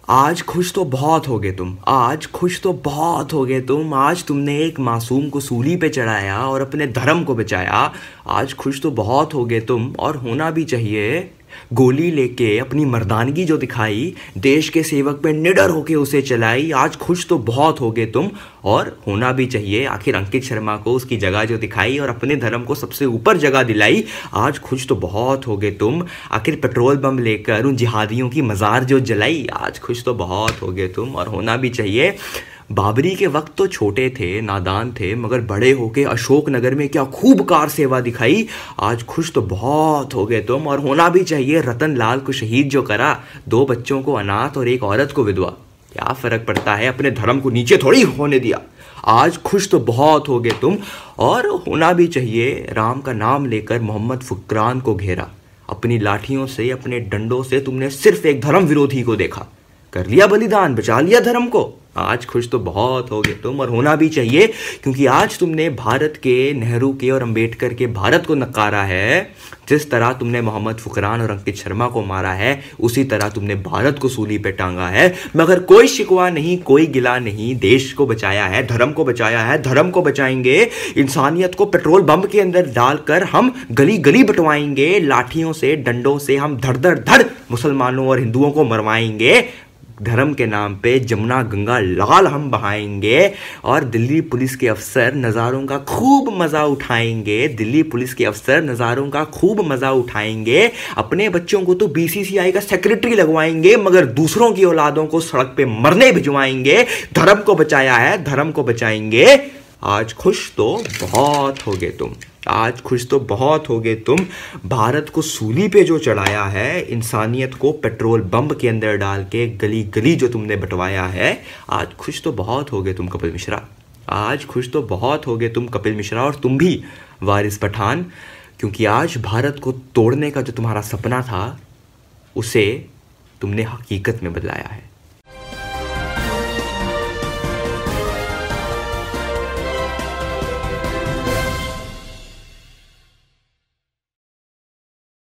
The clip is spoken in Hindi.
आज खुश तो बहुत होगे तुम, आज खुश तो बहुत होगे तुम। आज तुमने एक मासूम को सूली पे चढ़ाया और अपने धर्म को बचाया। आज खुश तो बहुत होगे तुम, और होना भी चाहिए। गोली लेके अपनी मर्दानगी जो दिखाई, देश के सेवक पे निडर होके उसे चलाई। आज खुश तो बहुत होगे तुम, और होना भी चाहिए। आखिर अंकित शर्मा को उसकी जगह जो दिखाई और अपने धर्म को सबसे ऊपर जगह दिलाई। आज खुश तो बहुत होगे तुम। आखिर पेट्रोल बम लेकर उन जिहादियों की मज़ार जो जलाई। आज खुश तो बहुत होगे तुम, और होना भी चाहिए। बाबरी के वक्त तो छोटे थे, नादान थे, मगर बड़े होके अशोक नगर में क्या खूब कार सेवा दिखाई। आज खुश तो बहुत हो गए तुम, और होना भी चाहिए। रतन लाल को शहीद जो करा, 2 बच्चों को अनाथ और एक औरत को विधवा। क्या फर्क पड़ता है, अपने धर्म को नीचे थोड़ी होने दिया। आज खुश तो बहुत हो गए तुम, और होना भी चाहिए। राम का नाम लेकर मोहम्मद फुकरान को घेरा। अपनी लाठियों से, अपने डंडों से तुमने सिर्फ एक धर्म विरोधी को देखा। कर लिया बलिदान, बचा लिया धर्म को। आज खुश तो बहुत हो गए तुम, और होना भी चाहिए। क्योंकि आज तुमने भारत के, नेहरू के और अंबेडकर के भारत को नकारा है। जिस तरह तुमने मोहम्मद फुकरान और अंकित शर्मा को मारा है, उसी तरह तुमने भारत को सूली पे टांगा है। मगर कोई शिकवा नहीं, कोई गिला नहीं। देश को बचाया है, धर्म को बचाया है, धर्म को बचाएंगे। इंसानियत को पेट्रोल बम के अंदर डालकर हम गली गली बंटवाएंगे। लाठियों से, डंडों से हम धड़ धड़ धड़ मुसलमानों और हिंदुओं को मरवाएंगे। धर्म के नाम पे जमुना गंगा लाल हम बहाएंगे। और दिल्ली पुलिस के अफसर नज़ारों का खूब मज़ा उठाएंगे। दिल्ली पुलिस के अफसर नज़ारों का खूब मज़ा उठाएंगे। अपने बच्चों को तो बीसीसीआई का सेक्रेटरी लगवाएंगे, मगर दूसरों की औलादों को सड़क पे मरने भिजवाएंगे। धर्म को बचाया है, धर्म को बचाएंगे। आज खुश तो बहुत हो गए तुम, आज खुश तो बहुत हो गए तुम। भारत को सूली पे जो चढ़ाया है, इंसानियत को पेट्रोल बम के अंदर डाल के गली गली जो तुमने बंटवाया है। आज खुश तो बहुत हो गए तुम कपिल मिश्रा, आज खुश तो बहुत हो गए तुम कपिल मिश्रा, और तुम भी वारिस पठान। क्योंकि आज भारत को तोड़ने का जो तुम्हारा सपना था, उसे तुमने हकीकत में बदलाया है।